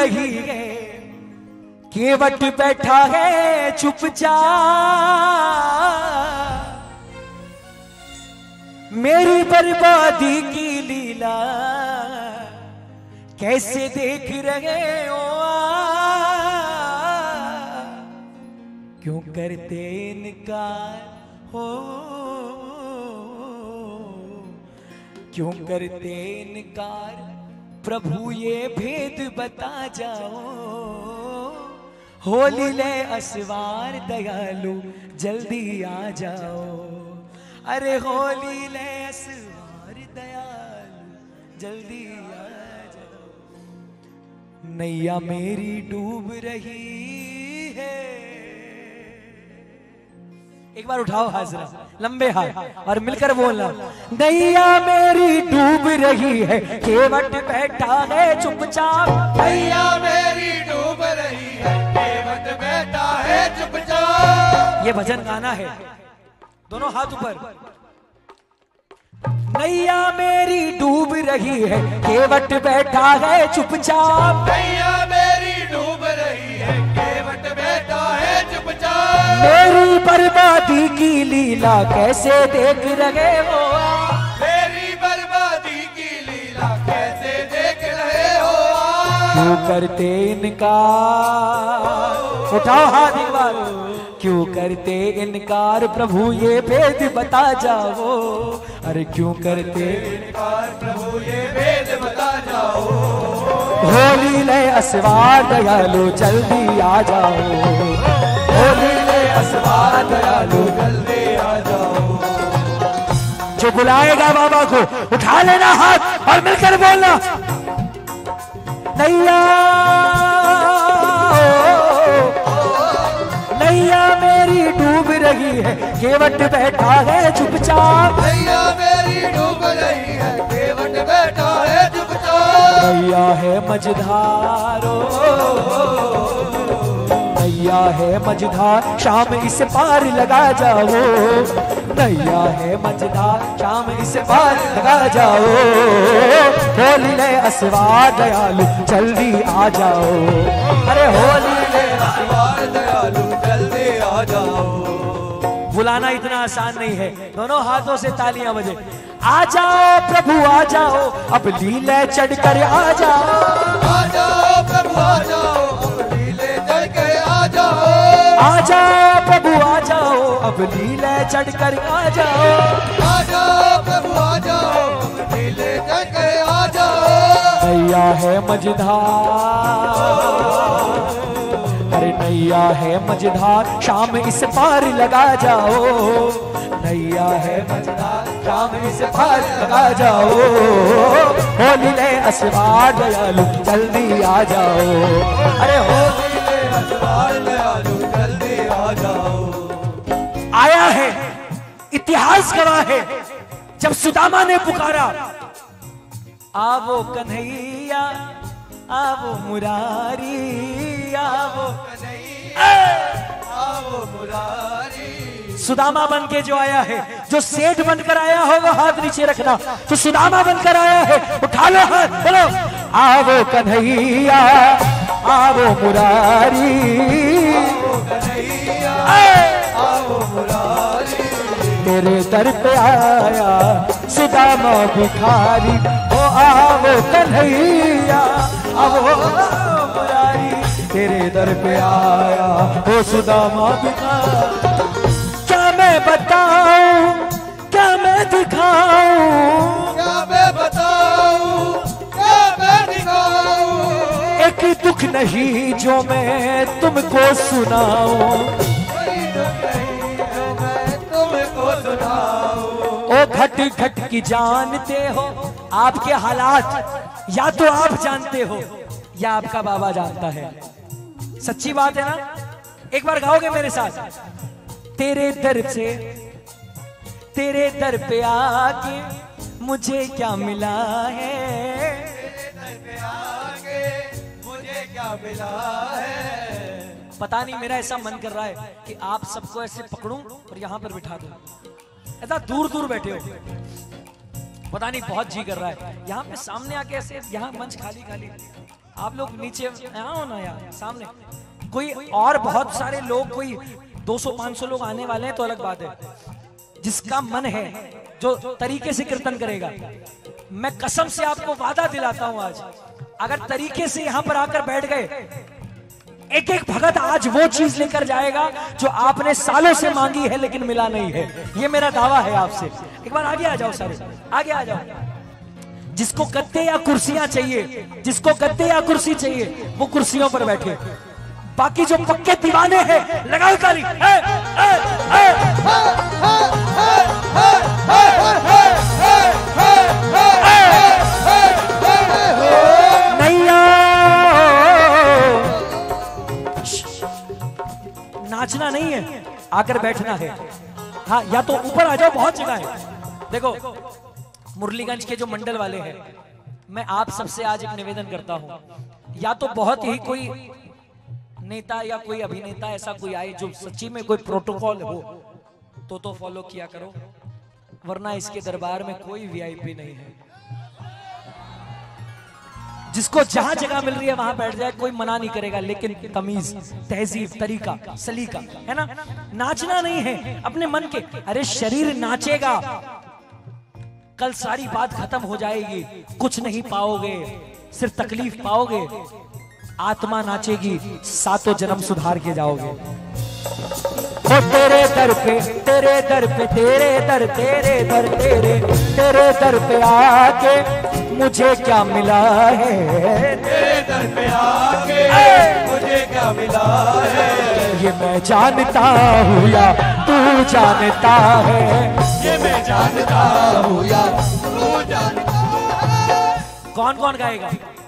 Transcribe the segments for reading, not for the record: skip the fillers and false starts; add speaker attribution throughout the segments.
Speaker 1: रही है, केवट बैठा है चुपचाप। मेरी बर्बादी की लीला कैसे देख रहे हो क्यों करते इनकार हो, क्यों करते इनकार प्रभु ये भेद बता जाओ। होली ले असवार दयालु जल्दी आ जाओ, अरे होली ले असवार दयालु जल्दी आ जाओ। नैया मेरी डूब रही है, एक बार उठाओ हाजरा, लंबे हाथ और मिलकर बोलना। नैया मेरी डूब रही है, केवट बैठा है चुपचाप।
Speaker 2: नैया मेरी डूब रही है, केवट बैठा है चुपचाप।
Speaker 1: ये भजन गाना है, दोनों हाथ ऊपर। नैया मेरी डूब रही है, केवट बैठा है चुपचाप।
Speaker 2: नैया मेरी डूब रही है, केवट बैठा है चुपचाप।
Speaker 1: मेरी बर्बादी की लीला कैसे देख रहे हो,
Speaker 2: मेरी बर्बादी की लीला कैसे देख रहे हो।
Speaker 1: क्यों करते इनकार, उठाओ हाथ एक बार। क्यों करते इनकार प्रभु ये भेद बता जाओ, अरे क्यों करते
Speaker 2: इनकार प्रभु ये भेद बता जाओ।
Speaker 1: होली ले असवार दयालु जल्दी आ जाओ, होली ले असवार दयालु
Speaker 2: जल्दी आ जाओ।
Speaker 1: जो बुलाएगा बाबा को उठा लेना हाथ और मिलकर बोलना। नैया नैया मेरी डूब रही है, केवट बैठा है चुपचाप।
Speaker 2: नैया मेरी डूब रही है, केवट बैठा है चुपचाप।
Speaker 1: नैया है मझधारो, नैया है मझधार शाम इस पार लगा जाओ। नैया है मझधार शाम इस पार लगा जाओ। होली ले असवार दयालु जल्दी आ जाओ, अरे होली ले
Speaker 2: असवार दयालु जल्दी आ जाओ।
Speaker 1: बुलाना इतना आसान नहीं है, दोनों हाथों से तालियां बजे। आ जाओ प्रभु आ जाओ, अब लीले चढ़कर आ जाओ।
Speaker 2: आ जाओ प्रभु आ जाओ, अब लीले चढ़ के आ जाओ।
Speaker 1: आ जाओ प्रभु आ जाओ, अब लीले चढ़कर आ जाओ।
Speaker 2: आ जाओ प्रभु आ जाओ, अब लीले चढ़ के आ जाओ।
Speaker 1: नैया है मझधार, अरे नैया है मझधार शाम इस पार लगा जाओ। नैया है मझधार शाम इस पार लगा जाओ। होली ले असवार दयालु जल्दी आ जाओ, अरे होली ले
Speaker 2: असवार दयालु जल्दी आ जाओ।
Speaker 1: आया है, इतिहास गवाह है, जब सुदामा ने पुकारा आवो कन्हैया आवो मुरारी आवो
Speaker 2: कन्हैया आवो मुरारी।
Speaker 1: सुदामा बन के जो आया है, जो सेठ बनकर आया होगा हाथ नीचे रखना, तो सुदामा बनकर आया है, उठा लो हाथ, बोलो आवो कन्हैया आवो मुरारी
Speaker 2: कन्हैया आवो मुरारी।
Speaker 1: तेरे दर पे आया सुदामा भिखारी, ओ आवो कन्हैया आवो मुरारी। तेरे दर पे आया ओ सुदामा भिखारी। क्या मैं बताऊं क्या मैं दिखाऊं,
Speaker 2: क्या मैं बताऊं क्या मैं दिखाऊं।
Speaker 1: एक दुख नहीं जो मैं तुमको सुनाऊं,
Speaker 2: कोई दुख नहीं जो मैं तुमको सुनाऊं।
Speaker 1: ओ घट घट की जानते हो आपके हालात, या तो आप जानते हो या आपका बाबा जानता है। सच्ची बात है ना, एक बार गाओगे मेरे साथ। तेरे दर से तेरे दर पे आके मुझे क्या मिला है,
Speaker 2: तेरे दर पे आके मुझे क्या मिला है।
Speaker 1: पता नहीं मेरा ऐसा मन कर रहा है कि आप सबको ऐसे पकड़ूं और यहां पर बिठा दूं। ऐसा दूर दूर बैठे हो, पता नहीं बहुत जी कर रहा है यहाँ पे सामने आके ऐसे, यहाँ मंच खाली खाली आप लोग नीचे आओ ना यार, सामने कोई और बहुत सारे लोग, कोई 200-500 लोग आने वाले हैं तो अलग बात है। जिसका मन है, जो तरीके से कीर्तन करेगा, मैं कसम से आपको वादा दिलाता हूं, आज अगर तरीके से यहां पर आकर बैठ गए, एक एक भगत आज वो चीज लेकर जाएगा जो आपने सालों से मांगी है लेकिन मिला नहीं है। ये मेरा दावा है आपसे। एक बार आगे आ जाओ, सारे आगे आ जाओ। जिसको गद्दे या कुर्सियां चाहिए, जिसको गद्दे या कुर्सी चाहिए, वो कुर्सियों पर बैठे। बाकी जो पक्के दीवाने हैं, लगाओ ताली। नाचना नहीं है, आकर बैठना है। हाँ, या तो ऊपर आ जाओ, बहुत जगह है। देखो मुरलीगंज के जो मंडल वाले हैं, मैं आप सबसे आज एक निवेदन करता हूं, या तो बहुत ही कोई नेता या कोई अभिनेता ऐसा कोई आए जो सच्ची में कोई प्रोटोकॉल हो तो फॉलो किया करो, वरना इसके दरबार में कोई वीआईपी नहीं है। जिसको जहां जगह मिल रही है वहां बैठ जाए, कोई मना नहीं करेगा, लेकिन तमीज, तहजीब, तरीका, सलीका है ना। नाचना नहीं है अपने मन के। अरे शरीर नाचेगा, कल सारी बात खत्म हो जाएगी, कुछ नहीं पाओगे, सिर्फ तकलीफ पाओगे। आत्मा नाचेगी, सातों जन्म सुधार के जाओगे। ओ तेरे दर पे, तेरे दर पे, तेरे दर, तेरे दर, तेरे दर पे आके मुझे क्या मिला है,
Speaker 2: तेरे दर पे आके मुझे क्या मिला है,
Speaker 1: ये मैं जानता हूँ या तू जानता है,
Speaker 2: ये मैं जानता हूँ या तू जानता है।
Speaker 1: कौन कौन गाएगा?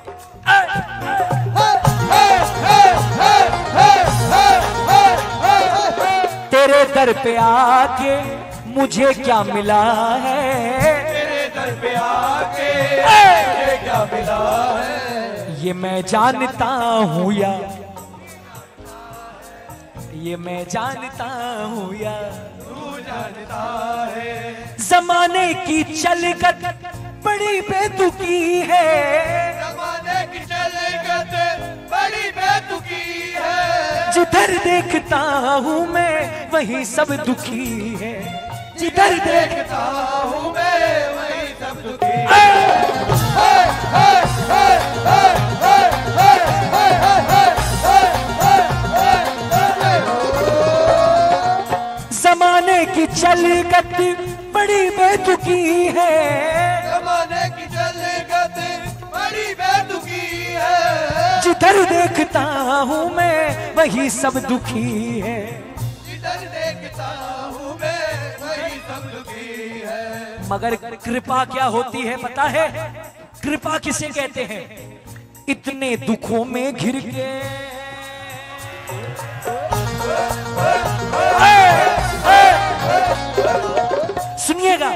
Speaker 1: तेरे दर पे आके मुझे क्या मिला है,
Speaker 2: तेरे दर पे आके मुझे क्या मिला है,
Speaker 1: ये मैं जानता हूँ या, ये मैं जानता हूँ या
Speaker 2: तू जानता है।
Speaker 1: जमाने की चलगत बड़ी बेतुकी है,
Speaker 2: जमाने की चलगत बड़ी बेतुकी है,
Speaker 1: जिधर देखता हूँ मैं वही सब दुखी है, जिधर
Speaker 2: देखता हूँ मैं वही सब दुखी है।
Speaker 1: जमाने की चलगत बड़ी बेतुकी है,
Speaker 2: जमाने की चलगत बड़ी बेतुकी है,
Speaker 1: जिधर देखता हूँ मैं वही सब दुखी है,
Speaker 2: जिधर देखता हूँ मैं वही सब दुखी है।
Speaker 1: मगर कृपा क्या होती है पता है? कृपा किसे कहते हैं? इतने दुखों में घिर के, सुनिएगा,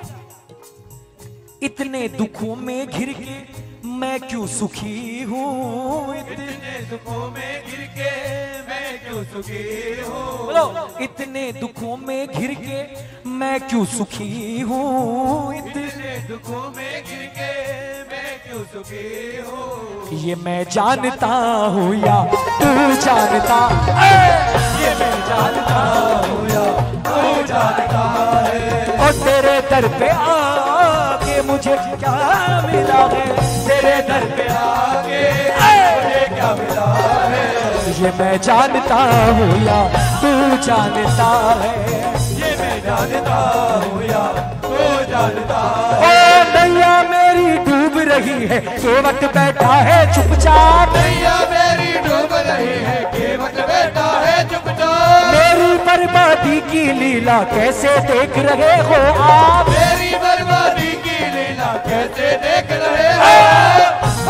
Speaker 1: इतने दुखों में घिर के मैं क्यों सुखी हूँ,
Speaker 2: इतने दुखों में गिर के मैं क्यों सुखी हूँ,
Speaker 1: बोलो, इतने दुखों में घिर के मैं क्यों सुखी हूँ,
Speaker 2: इतने दुखों में गिर के मैं क्यों सुखी हूँ,
Speaker 1: ये मैं जानता हूँ या तू जानता,
Speaker 2: ये मैं जानता हूँ या तू जानता है,
Speaker 1: और तेरे दर पे आके मुझे क्या मिला है,
Speaker 2: तेरे दर पे आके मुझे क्या मिला है,
Speaker 1: ये मैं जानता हूँ या तू जानता है,
Speaker 2: ये मैं जानता हूँ या तू जानता है।
Speaker 1: ओ नैया मेरी डूब रही है, केवट बैठा है चुपचाप,
Speaker 2: नैया मेरी डूब रही है, केवट बैठा है चुपचाप,
Speaker 1: मेरी बर्बादी की लीला कैसे देख रहे हो आप,
Speaker 2: मेरी बर्बादी की लीला कैसे देख रहे हो,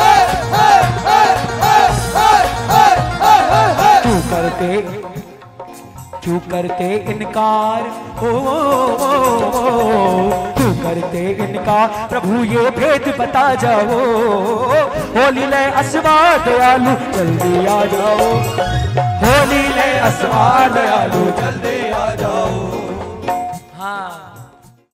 Speaker 1: क्यों करते इनकार, क्यों करते इनकार, प्रभु ये भेद बता जाओ, होली ले असवा दयालु जल्दी आ जाओ, होली ले असवा दयालु
Speaker 2: जल्दी आ जाओ।
Speaker 1: हाँ,